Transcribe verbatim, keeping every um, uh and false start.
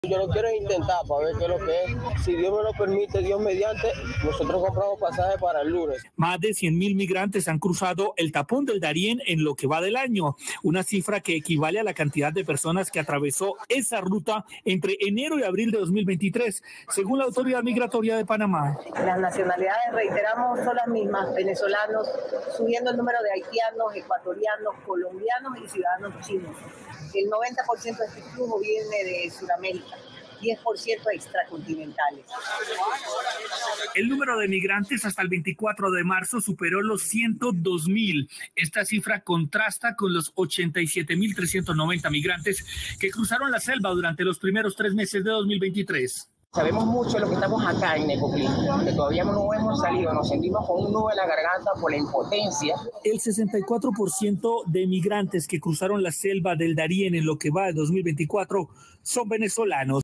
Yo lo quiero intentar para ver qué es lo que es. Si Dios me lo permite, Dios mediante, nosotros compramos pasajes para el lunes. Más de cien mil migrantes han cruzado el tapón del Darién en lo que va del año, una cifra que equivale a la cantidad de personas que atravesó esa ruta entre enero y abril de dos mil veintitrés, según la Autoridad Migratoria de Panamá. Las nacionalidades, reiteramos, son las mismas: venezolanos, subiendo el número de haitianos, ecuatorianos, colombianos y ciudadanos chinos. El noventa por ciento de este flujo viene de Sudamérica, diez por ciento extracontinentales. El número de migrantes hasta el veinticuatro de marzo superó los ciento dos mil. Esta cifra contrasta con los ochenta y siete mil trescientos noventa migrantes que cruzaron la selva durante los primeros tres meses de dos mil veintitrés. Sabemos mucho de lo que estamos acá en Necoclí, que todavía no hemos salido, nos sentimos con un nudo en la garganta por la impotencia. El sesenta y cuatro por ciento de migrantes que cruzaron la selva del Darién en lo que va de dos mil veinticuatro son venezolanos.